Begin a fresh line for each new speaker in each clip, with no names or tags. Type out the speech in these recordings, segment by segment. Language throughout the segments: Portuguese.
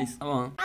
isso. Tá bom.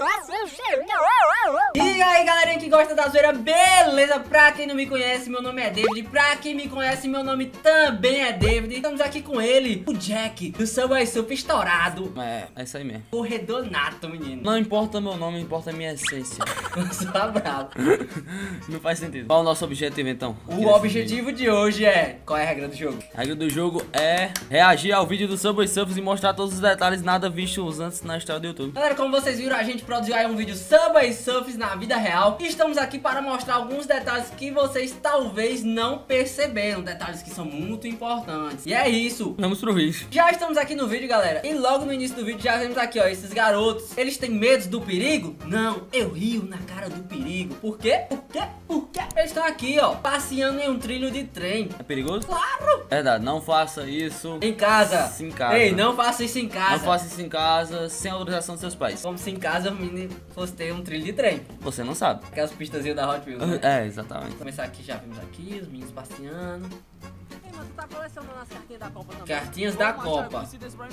E aí, galerinha que gosta da zoeira, beleza? Pra quem não me conhece, meu nome é David. Pra quem me conhece, meu nome também é David. Estamos aqui com ele, o Jack, do Subway Surf estourado.
É isso aí mesmo.
Corredor nato, menino.
Não importa meu nome, importa a minha essência.
Só bravo.
Não faz sentido. Qual é o nosso objetivo, então?
O objetivo de hoje é... Qual é a regra do jogo?
A regra do jogo é reagir ao vídeo do Subway Surfers e mostrar todos os detalhes nada vistos antes na história do YouTube.
Galera, como vocês viram, a gente produziu aí um vídeo Subway Surfers na vida real. E estamos aqui para mostrar alguns detalhes que vocês talvez não perceberam. Detalhes que são muito importantes. E é isso.
Vamos pro vídeo.
Já estamos aqui no vídeo, galera. E logo no início do vídeo já vemos aqui, ó, esses garotos. Eles têm medo do perigo? Não, eu rio na cara do perigo. Por quê? Por quê? Por quê? Eles estão aqui, ó, passeando em um trilho de trem.
É perigoso?
Claro!
Verdade, não faça isso
Em casa.
em casa.
Ei, não faça isso em casa.
Não faça isso em casa sem autorização dos seus pais.
Como se em casa o menino fosse ter um trilho de trem.
Você não sabe.
Aquelas pistazinhas da Hot Wheels, né?
É, exatamente.
Começar aqui, já vimos aqui, os meninos passeando.
Mas tu tá colecionando as cartinhas da Copa também?
Cartinhas da Copa.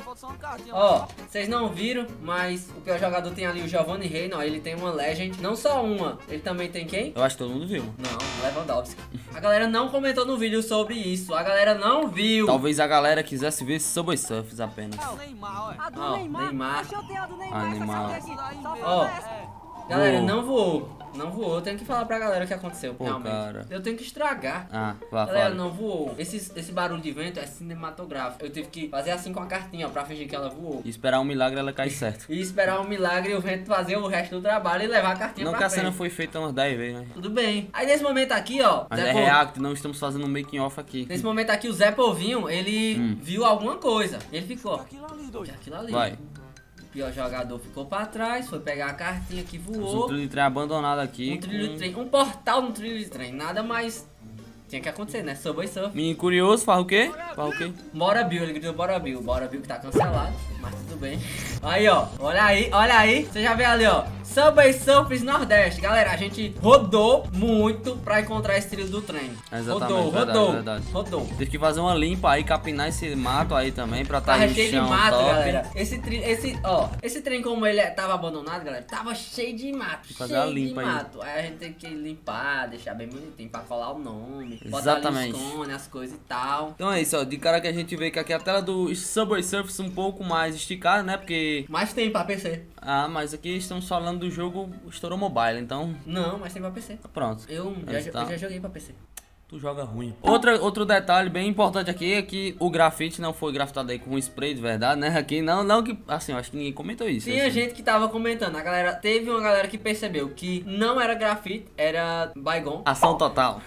Ó, vocês não viram, mas o pior jogador tem ali o Giovanni Reina, ó, ele tem uma Legend. Não só uma, ele também tem quem?
Eu acho que todo mundo viu.
Não, Lewandowski. A galera não comentou no vídeo sobre isso, a galera não viu.
Talvez a galera quisesse ver esse Subway Surfers apenas.
Ah, o Neymar, ué. A do
Ó,
Neymar?
Neymar.
Oxe, eu tenho a do Neymar,
Ah,
essa
Neymar.
aqui. Só
Ó.
falta essa.
Galera,
Voou.
não voou. Não voou, eu tenho que falar pra galera o que aconteceu,
Pô,
realmente.
cara.
Eu tenho que estragar.
Ah, vá,
Galera,
fala.
não voou. Esse barulho de vento é cinematográfico. Eu tive que fazer assim com a cartinha, ó, pra fingir que ela voou.
E esperar um milagre ela cair certo.
E esperar um milagre e o vento fazer o resto do trabalho e levar a cartinha
Não
pra
que a
frente.
cena foi feita umas 10 vezes, né?
Tudo bem. Aí nesse momento aqui, ó,
Mas
Zé
é
Povinho-
react, não estamos fazendo um making off aqui.
nesse momento aqui o Zé Povinho, ele viu alguma coisa. E ele ficou, ó,
Aquilo ali, doido.
aquilo ali.
Vai.
O pior jogador ficou pra trás, foi pegar a cartinha que
Um
voou.
trilho de trem abandonado aqui.
Um trilho de trem, um portal no trilho de trem. Nada mais tinha que acontecer, né? Subway Surf.
Menino curioso, faz o quê? Faz o quê?
Bora Bill, ele gritou Bora Bill. Bora Bill que tá cancelado, mas tudo bem. Aí, ó, olha aí, olha aí. Você já vê ali, ó, Subway Surfers Nordeste. Galera, a gente rodou muito pra encontrar esse trilho do trem.
Exatamente,
Rodou,
verdade,
rodou,
verdade.
rodou.
Teve que fazer uma limpa aí, capinar esse mato aí também pra
Tá
tá aí o
cheio de
chão
mato,
top.
galera. Esse trem como ele tava abandonado, galera, tava cheio de mato,
Fazer a
cheio de
limpa aí.
mato. Aí a gente tem que limpar, deixar bem bonitinho pra colar o nome,
Exatamente.
botar ali os cones, as coisas e tal.
Então é isso, ó. De cara que a gente vê que aqui a tela do Subway Surfers um pouco mais esticada, né? Porque...
Mas tem pra PC.
Ah, mas aqui estamos falando do jogo Estourou Mobile, então...
Não, mas tem pra PC.
Pronto.
Eu já joguei pra PC.
Tu joga ruim. Outro detalhe bem importante aqui é que o grafite não foi grafitado aí com spray de verdade, né? Aqui não que... Assim, eu acho que ninguém comentou isso.
Tinha
assim.
gente que tava comentando, a galera, teve uma galera que percebeu que não era grafite, era Baygon.
Ação total.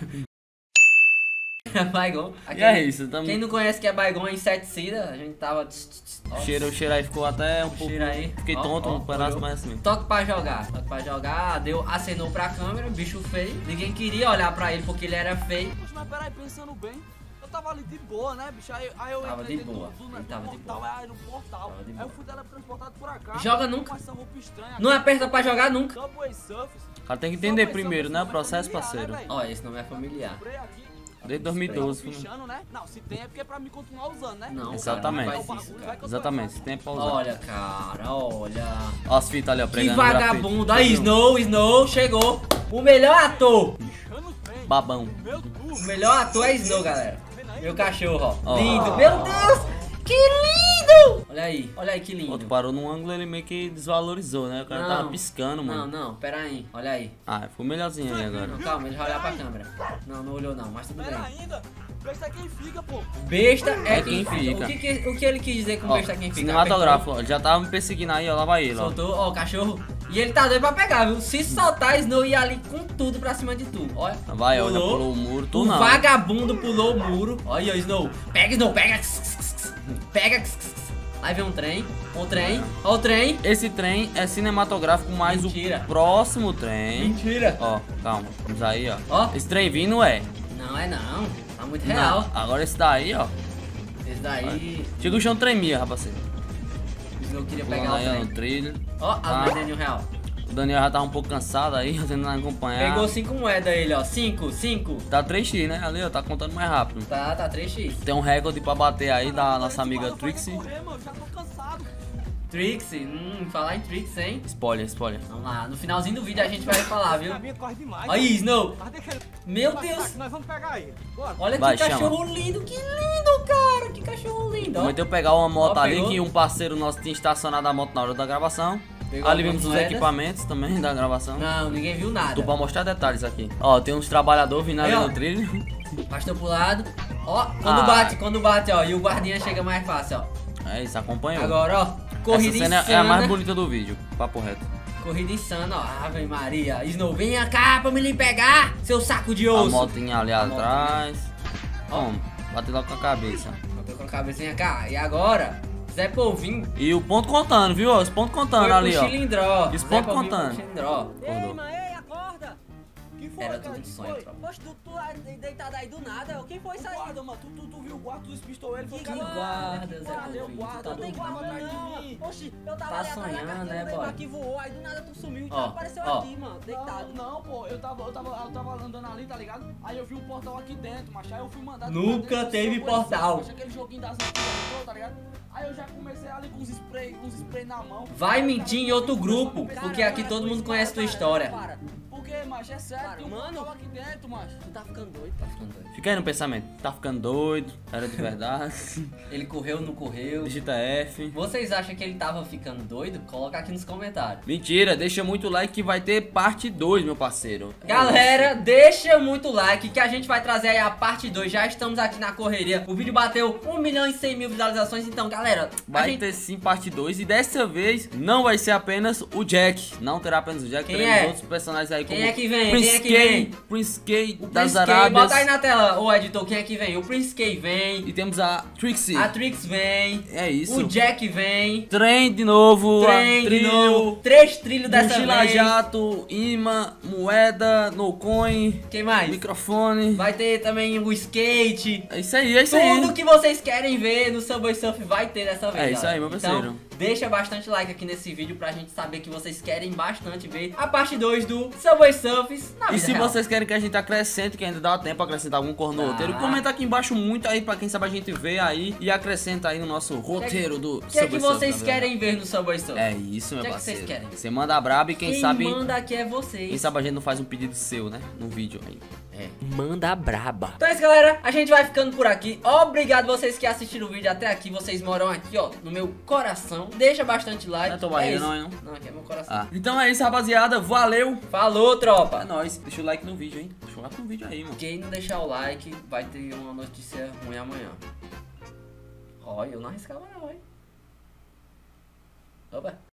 Era Baygon.
E é isso, tamo...
Quem não conhece que é Baygon é inseticida, a gente tava...
O cheiro aí ficou até um pouco...
Cheiro aí.
Fiquei
Ó,
tonto,
ó,
um pedaço
olhou.
mais assim.
Toque pra jogar, deu, acenou pra câmera, bicho feio. Ninguém queria olhar pra ele porque ele era feio.
Poxa, mas peraí, pensando bem, eu tava ali de boa, né, bicho? Aí eu
Tava
entrei
de
dentro
boa,
do
ele tava de
portal,
boa.
aí no portal.
Tava de
Aí
boa.
eu fui teletransportado por cá.
Joga nunca.
Com essa roupa estranha.
Não aperta pra jogar nunca.
Subway Surfers.
O cara tem que entender primeiro, né? O processo, parceiro.
Ó, esse nome é familiar.
Comprei aqui.
Desde 2012.
Pichando, né? Não, se tem é porque é pra me continuar usando, né?
Não,
Exatamente.
cara, não faz isso, cara.
Exatamente, esse tempo pra usar.
Olha, cara, olha.
Ó as fitas ali, ó,
Que
pregando
vagabundo.
grafite.
Aí, Snow, chegou. O melhor ator.
Pichando o trem.
Babão.
Meu Deus.
O melhor ator é Snow, galera. Meu cachorro, ó.
Ó.
Lindo. Meu Deus. Que lindo. Olha aí que lindo.
Outro parou num ângulo, ele meio que desvalorizou, né? O cara
Não.
tava piscando, mano.
Não, pera aí. Olha aí.
Ah, ficou melhorzinho aí agora.
Não, calma, ele vai olhar pra câmera. Não olhou não, mas tudo
Pera
bem.
ainda. Besta é quem fica, pô.
Besta é
É
quem
quem
fica.
fica.
O que ele quis dizer com
Ó,
besta é quem fica?
cinematográfico, ó. Ele já tava me perseguindo aí, ó. Lá vai ele, ó.
Soltou, ó, o cachorro. E ele tá doido pra pegar, viu? Se soltar, Snow ia ali com tudo pra cima de tu. Olha.
Vai, ó, já pulou o muro, tu
O
não.
vagabundo pulou o muro. Olha aí, Snow. Pega, Snow, pega. Pega. Aí vem um trem. Ó o trem.
Esse trem é cinematográfico, mas
Mentira.
o próximo trem...
Mentira.
Ó, calma. Vamos aí, ó.
Ó.
Esse trem vindo é.
Não é não. Tá muito real.
Não, agora esse daí, ó.
Esse daí.
Chega o chão tremia, rapaziada.
O Snow queria
Pulando
pegar o
aí, ó,
trem.
no trilho.
Ó, as
Ah.
moedas de R$1.
O Daniel já tava um pouco cansado aí, tentando acompanhar.
Pegou 5 moedas ele, ó. 5.
Tá 3x, né? Ali, ó, tá contando mais rápido.
Tá 3x.
Tem um recorde pra bater aí da nossa amiga Trixie.
Correr, mano, já tô cansado.
Trixie, falar em Trixie, hein?
Spoiler, spoiler.
Vamos lá, no finalzinho do vídeo a gente vai falar, viu?
Corre demais.
Aí, Snow.
Mas deixa ele
Meu
passar
Deus.
que nós vamos pegar ele. Bora.
Olha
Vai,
que
chama.
cachorro lindo, que lindo, cara. Que cachorro lindo, ó.
Prometeu pegar uma moto
Ó,
ali
pegou.
que um parceiro nosso tinha estacionado a moto na hora da gravação.
Pegou
Ali
algumas
vimos os
moedas.
equipamentos também da gravação.
Não, ninguém viu nada.
Tô pra mostrar detalhes aqui. Ó, tem uns trabalhadores vindo ali
Aí, ó.
no trilho.
Pastor pro lado. Ó, quando bate, ó. E o guardinha chega mais fácil, ó.
É isso, acompanhou.
Agora, ó. Corrida
Essa cena
insana.
é a mais bonita do vídeo, papo reto.
Corrida insana, ó. Ave Maria. Snow, venha cá pra me lhe pegar, seu saco de
A
osso.
motinha ali
A motinha.
atrás. Ó, bateu logo com a cabeça.
Bateu com a cabecinha cá. E agora, Zé Polvinho
E o ponto contando, viu? Os pontos contando
foi
ali,
pro
ó.
Chilindró.
Esse
Zé
ponto
Polvinho foi pro
contando.
Chilindró.
Acordou.
Ei, acorda!
Que foi,
Era
cara?
tudo um
Que
sonho,
foi?
tropa.
Poxa, tu aí deitado aí do nada, quem foi isso aí?
Guarda, mano. Tu viu o guarda dos pistoleiros? Ele foi
Que
cara-
guarda,
Que
Zé
guarda?
Polvinho,
Eu
tu
guarda,
tá
eu
Não tem
guarda
guarda
atrás de
não.
mim.
Oxi, eu tava
Tá
ali atrás da
sonhando,
carteira
né,
do Neymar
boy?
que voou, aí do nada tu sumiu e tu
Ó,
apareceu
ó.
aqui, mano, deitado.
Não, pô, eu tava andando ali, tá ligado? Aí eu vi um portal aqui dentro, mas aí eu fui mandado.
Nunca
pra dentro,
teve
só conheci,
portal.
achei aquele joguinho das antigas, tá ligado? Aí eu já comecei ali com uns spray na mão.
Vai
Aí o
mentir
cara
em outro
começou a
grupo,
pensar,
porque
cara,
aqui todo
para,
mundo
para,
conhece tua
para,
história.
Para,
Por quê, macho? É sério,
Para,
tem um
mano.
portal aqui dentro, macho.
tu tá ficando doido.
Tá ficando doido.
Fica aí no pensamento. Tá ficando doido? Era de verdade?
Ele correu, não correu.
Digita F.
Vocês acham que ele tava ficando doido? Coloca aqui nos comentários.
Mentira, deixa muito like que vai ter parte 2, meu parceiro.
Galera, deixa muito like que a gente vai trazer aí a parte 2. Já estamos aqui na correria. O vídeo bateu 1.100.000 visualizações. Então, galera, a
Vai
gente...
ter sim parte 2 e dessa vez não vai ser apenas o Jack. Não terá apenas o Jack,
Quem
teremos
é?
outros personagens aí
Quem
como
é que vem?
Prince
Quem é que
Kay,
vem?
Prince Kay
O
das
Prince Kay,
Arábias.
bota aí na tela, ô editor, quem é que vem? O Prince Kay vem,
E temos a Trixie.
a Trix vem,
É isso.
o Jack vem,
Trem de novo,
Trem de
trilho,
novo, 3 trilhos dessa
mochila
vez.
jato, imã, moeda, no coin,
Quem mais?
microfone.
Vai ter também o skate.
É isso aí, é isso aí.
Tudo que vocês querem ver no Subway Surf vai ter dessa vez.
É isso
galera.
aí, meu parceiro.
Então, deixa bastante like aqui nesse vídeo pra gente saber que vocês querem bastante ver a parte 2 do Subway Surfs na
E
vida
se
real.
vocês querem que a gente acrescente, que ainda dá tempo pra acrescentar algum cor no
Tá.
roteiro, comenta aqui embaixo muito aí pra quem sabe a gente ver aí e acrescenta aí no nosso roteiro do
O que é que
Subway Surf,
vocês
tá
querem ver no Subway Surf?
vendo? É isso, meu
O que é que vocês
parceiro.
querem?
Você manda a braba e quem sabe
manda aqui é vocês.
quem sabe a gente não faz um pedido seu, né? No vídeo aí.
É.
Manda braba.
Então é isso, galera. A gente vai ficando por aqui. Obrigado vocês que assistiram o vídeo até aqui. Vocês moram aqui, ó, no meu coração. Deixa bastante like.
Não é tua barriga,
isso.
não, é não?
Não, aqui é meu coração.
Ah. Então é isso, rapaziada. Valeu.
Falou,
É
tropa.
nóis. Deixa o like no vídeo, hein? Deixa o like no vídeo aí, mano.
Quem não deixar o like vai ter uma notícia ruim amanhã. Ó, eu não arriscava não, hein? Opa.